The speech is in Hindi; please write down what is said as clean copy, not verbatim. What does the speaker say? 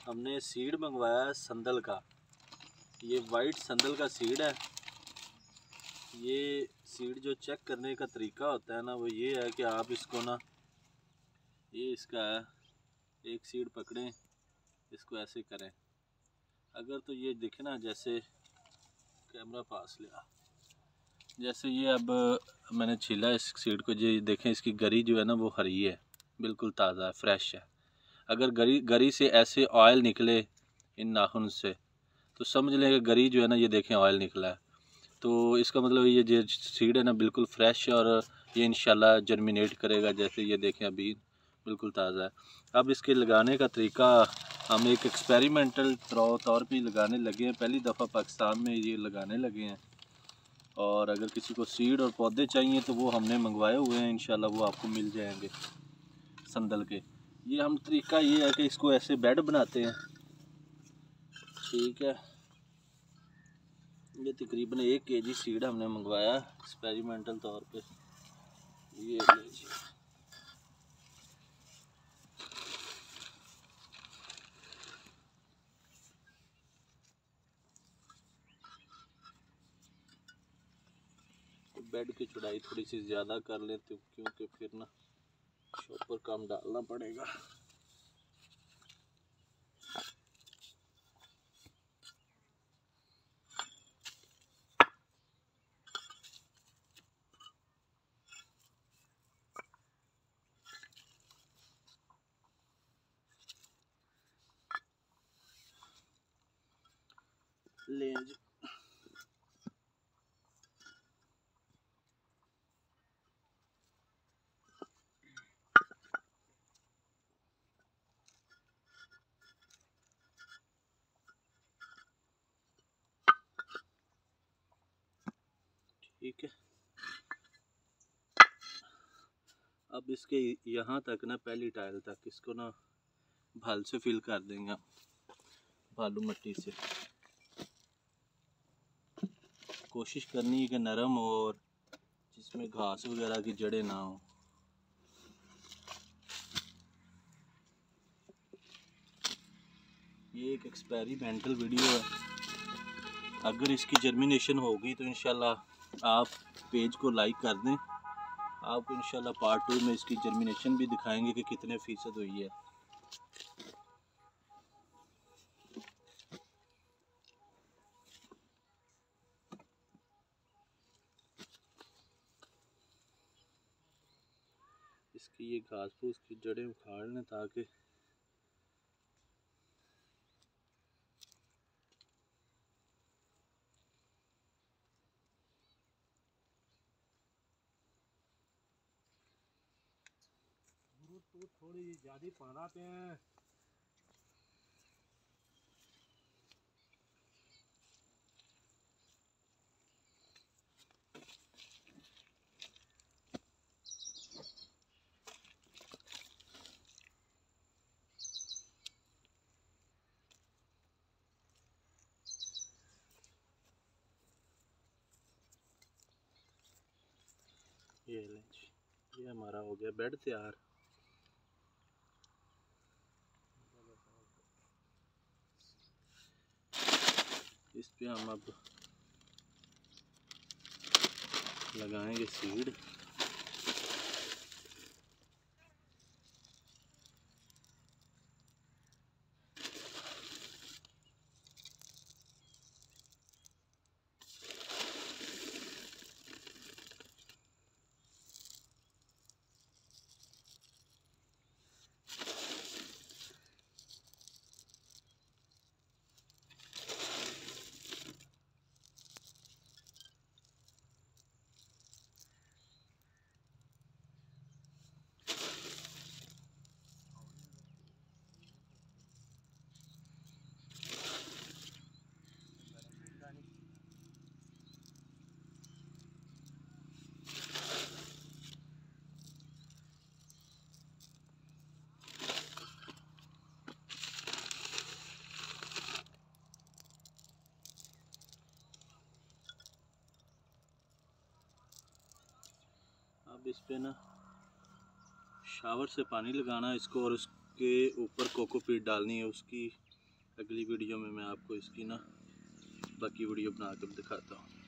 हमने सीड मंगवाया है संदल का। ये वाइट संदल का सीड है। ये सीड जो चेक करने का तरीका होता है ना, वो ये है कि आप इसको ना, ये इसका है, एक सीड पकड़ें, इसको ऐसे करें, अगर तो ये देखे ना, जैसे कैमरा पास लिया, जैसे ये अब मैंने छीला इस सीड को, ये देखें इसकी गरी जो है ना वो हरी है, बिल्कुल ताज़ा है, फ्रेश है। अगर गरी से ऐसे ऑयल निकले इन नाखून से तो समझ लें कि गरी जो है ना, ये देखें ऑयल निकला है, तो इसका मतलब ये जो सीड है ना बिल्कुल फ्रेश है और ये इंशाल्लाह जर्मिनेट करेगा। जैसे ये देखें अभी बिल्कुल ताज़ा है। अब इसके लगाने का तरीका हम एक एक्सपेरिमेंटल तौर पे लगाने लगे हैं, पहली दफ़ा पाकिस्तान में ये लगाने लगे हैं। और अगर किसी को सीड और पौधे चाहिए तो वो हमने मंगवाए हुए हैं, इंशाल्लाह वो आपको मिल जाएंगे संदल के। ये हम तरीका ये है कि इसको ऐसे बेड बनाते हैं, ठीक है। ये तकरीबन 1 kg सीड हमने मंगवाया एक्सपेरिमेंटल तौर पे। ये बेड की चौड़ाई थोड़ी सी ज़्यादा कर लेते क्योंकि फिर ना शॉपर कम डालना पड़ेगा। ले जी, ठीक है। अब इसके यहाँ तक ना, पहली टाइल तक इसको ना भाल से फिल कर देंगे, बालू मट्टी से। कोशिश करनी है कि नरम हो और जिसमें घास वगैरह की जड़ें ना हो। ये एक एक्सपेरिमेंटल वीडियो है, अगर इसकी जर्मिनेशन होगी तो इंशाल्लाह आप पेज को लाइक कर दें। आपको इंशाल्लाह पार्ट 2 में इसकी जर्मिनेशन भी दिखाएंगे कि कितने फ़ीसद हुई है। इसकी ये घास फूस की जड़ें उखाड़ लें ताकि तो थोड़ी ज़्यादा पाना पे हैं। ये लें जी, ये हमारा हो गया बेड तैयार। इस पे हम अब लगाएंगे सीड। अब इस पे ना शावर से पानी लगाना है इसको और उसके ऊपर कोकोपीट डालनी है। उसकी अगली वीडियो में मैं आपको इसकी ना बाकी वीडियो बना कर दिखाता हूँ।